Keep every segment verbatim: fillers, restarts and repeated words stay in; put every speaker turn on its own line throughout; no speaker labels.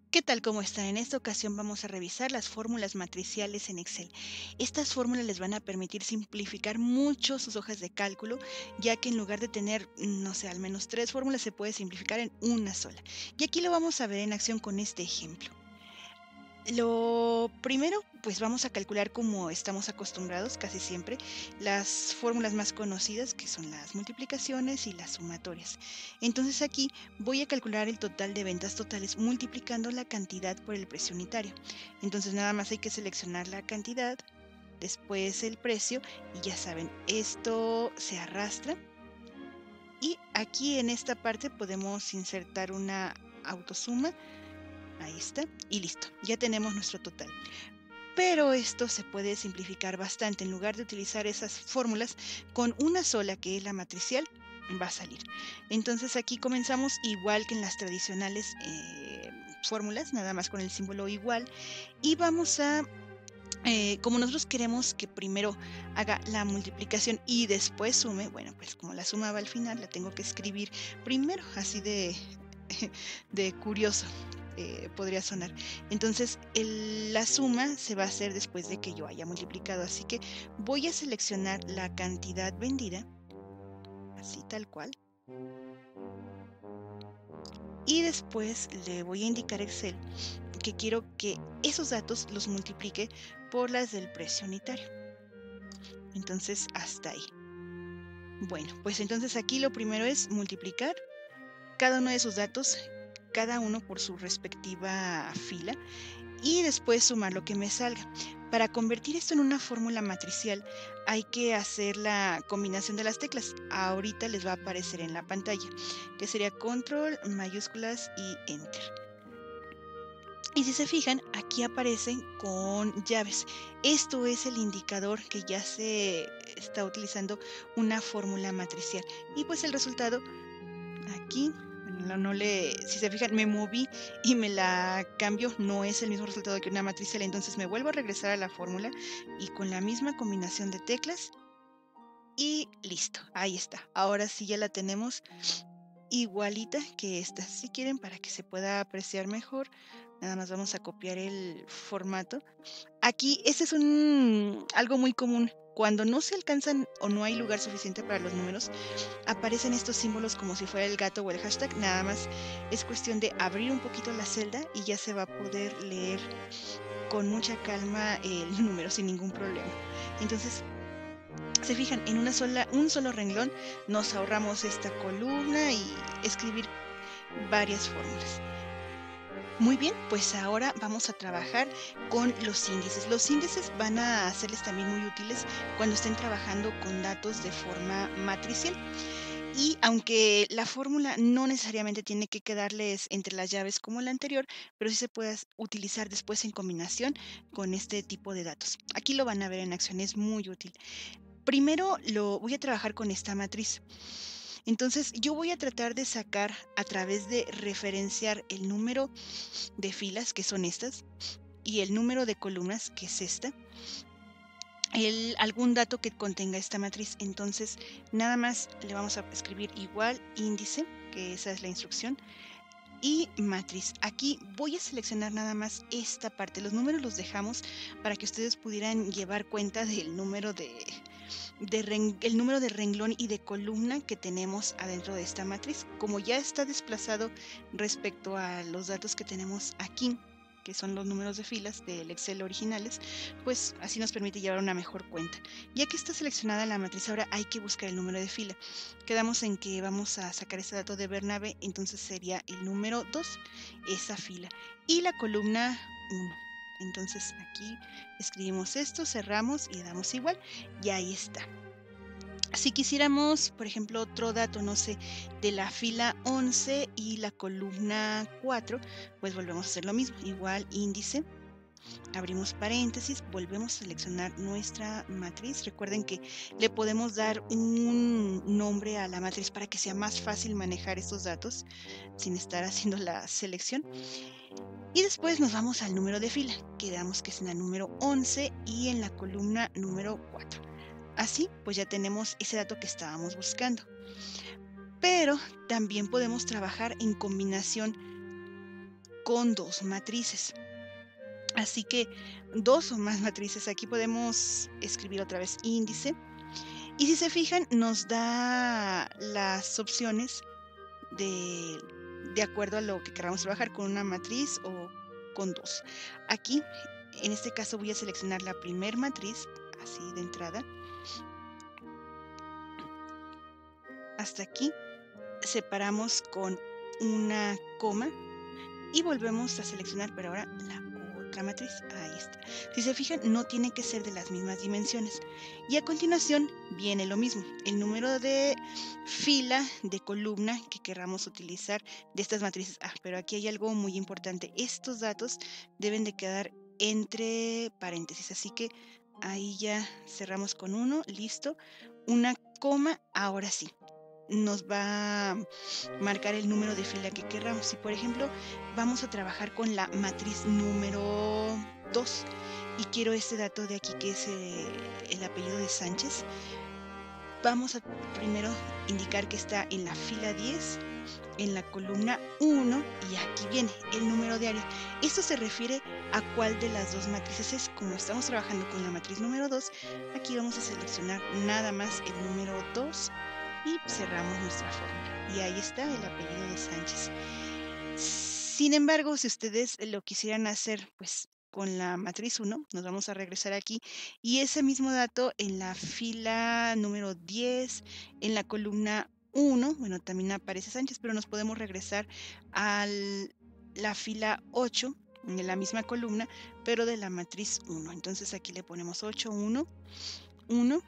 ¿Qué tal? ¿Cómo están? En esta ocasión vamos a revisar las fórmulas matriciales en Excel. Estas fórmulas les van a permitir simplificar mucho sus hojas de cálculo, ya que en lugar de tener, no sé, al menos tres fórmulas, se puede simplificar en una sola. Y aquí lo vamos a ver en acción con este ejemplo. Lo primero, pues vamos a calcular como estamos acostumbrados casi siempre, las fórmulas más conocidas, que son las multiplicaciones y las sumatorias. Entonces aquí voy a calcular el total de ventas totales multiplicando la cantidad por el precio unitario. Entonces nada más hay que seleccionar la cantidad, después el precio y ya saben, esto se arrastra y aquí en esta parte podemos insertar una autosuma. Ahí está, y listo, ya tenemos nuestro total. Pero esto se puede simplificar bastante. En lugar de utilizar esas fórmulas, con una sola, que es la matricial, va a salir. Entonces aquí comenzamos igual que en las tradicionales eh, fórmulas, nada más con el símbolo igual. Y vamos a, eh, como nosotros queremos que primero haga la multiplicación y después sume, bueno, pues como la suma va al final, la tengo que escribir primero, así de de curioso, eh, podría sonar. Entonces, el- la suma se va a hacer después de que yo haya multiplicado. Así que voy a seleccionar la cantidad vendida, así tal cual. Y después le voy a indicar a Excel que quiero que esos datos los multiplique por las del precio unitario. Entonces, hasta ahí. Bueno, pues entonces aquí lo primero es multiplicar cada uno de esos datos, cada uno por su respectiva fila, y después sumar lo que me salga. Para convertir esto en una fórmula matricial hay que hacer la combinación de las teclas. Ahorita les va a aparecer en la pantalla, que sería control, mayúsculas y enter. Y si se fijan, aquí aparecen con llaves. Esto es el indicador que ya se está utilizando una fórmula matricial. Y pues el resultado aquí, bueno, no, no le, si se fijan, me moví y me la cambio, no es el mismo resultado que una matricial, entonces me vuelvo a regresar a la fórmula y con la misma combinación de teclas y listo, ahí está. Ahora sí ya la tenemos igualita que esta. Si quieren, para que se pueda apreciar mejor, nada más vamos a copiar el formato. Aquí, ese es un algo muy común. Cuando no se alcanzan o no hay lugar suficiente para los números, aparecen estos símbolos como si fuera el gato o el hashtag. Nada más es cuestión de abrir un poquito la celda y ya se va a poder leer con mucha calma el número sin ningún problema. Entonces, se fijan, en una sola, un solo renglón nos ahorramos esta columna y escribir varias fórmulas. Muy bien, pues ahora vamos a trabajar con los índices. Los índices van a hacerles también muy útiles cuando estén trabajando con datos de forma matricial. Y aunque la fórmula no necesariamente tiene que quedarles entre las llaves como la anterior, pero sí se puede as- utilizar después en combinación con este tipo de datos. Aquí lo van a ver en acción, es muy útil. Primero lo voy a trabajar con esta matriz. Entonces yo voy a tratar de sacar a través de referenciar el número de filas, que son estas, y el número de columnas, que es esta, el, algún dato que contenga esta matriz. Entonces, nada más le vamos a escribir igual índice, que esa es la instrucción, y matriz. Aquí voy a seleccionar nada más esta parte. Los números los dejamos para que ustedes pudieran llevar cuenta del número de, de ren- el número de renglón y de columna que tenemos adentro de esta matriz. Como ya está desplazado respecto a los datos que tenemos aquí, que son los números de filas del Excel originales, pues así nos permite llevar una mejor cuenta. Ya que está seleccionada la matriz, ahora hay que buscar el número de fila. Quedamos en que vamos a sacar este dato de Bernabe, entonces sería el número dos, esa fila, y la columna uno. Entonces aquí escribimos esto, cerramos y le damos igual, y ahí está. Si quisiéramos, por ejemplo, otro dato, no sé, de la fila once y la columna cuatro, pues volvemos a hacer lo mismo, igual índice, abrimos paréntesis, volvemos a seleccionar nuestra matriz. Recuerden que le podemos dar un nombre a la matriz para que sea más fácil manejar estos datos sin estar haciendo la selección. Y después nos vamos al número de fila, quedamos que es en la número once y en la columna número cuatro. Así, pues ya tenemos ese dato que estábamos buscando. Pero también podemos trabajar en combinación con dos matrices. Así que dos o más matrices. Aquí podemos escribir otra vez índice. Y si se fijan, nos da las opciones de, de acuerdo a lo que queramos trabajar, con una matriz o con dos. Aquí, en este caso, voy a seleccionar la primer matriz, así de entrada. Hasta aquí, separamos con una coma y volvemos a seleccionar, pero ahora la otra matriz. Ahí está. Si se fijan, no tiene que ser de las mismas dimensiones. Y a continuación viene lo mismo, el número de fila, de columna que queramos utilizar de estas matrices. Ah, pero aquí hay algo muy importante. Estos datos deben de quedar entre paréntesis, así que ahí ya cerramos con uno, listo. Una coma, ahora sí nos va a marcar el número de fila que queramos. Si por ejemplo vamos a trabajar con la matriz número dos y quiero este dato de aquí que es eh, el apellido de Sánchez, vamos a primero indicar que está en la fila diez, en la columna uno, y aquí viene el número de área. Esto se refiere a cuál de las dos matrices es. Como estamos trabajando con la matriz número dos, aquí vamos a seleccionar nada más el número dos y cerramos nuestra fórmula. Y ahí está el apellido de Sánchez. Sin embargo, si ustedes lo quisieran hacer pues con la matriz uno, nos vamos a regresar aquí y ese mismo dato en la fila número diez, en la columna uno, bueno, también aparece Sánchez, pero nos podemos regresar a la fila ocho, en la misma columna, pero de la matriz uno. Entonces aquí le ponemos ocho, uno, uno.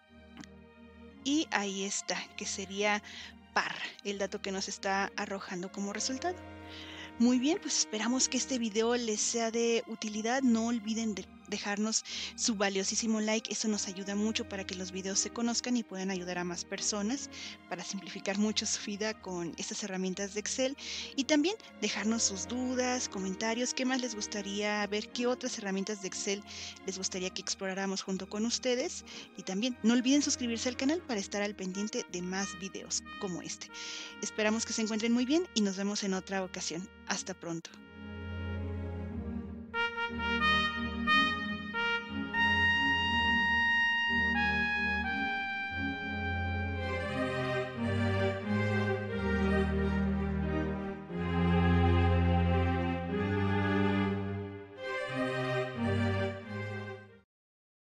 Y ahí está, que sería par, el dato que nos está arrojando como resultado. Muy bien, pues esperamos que este video les sea de utilidad. No olviden de dejarnos su valiosísimo like. Eso nos ayuda mucho para que los videos se conozcan y puedan ayudar a más personas, para simplificar mucho su vida con estas herramientas de Excel. Y también dejarnos sus dudas, comentarios, qué más les gustaría ver, qué otras herramientas de Excel les gustaría que exploráramos junto con ustedes. Y también no olviden suscribirse al canal para estar al pendiente de más videos como este. Esperamos que se encuentren muy bien y nos vemos en otra ocasión. Hasta pronto.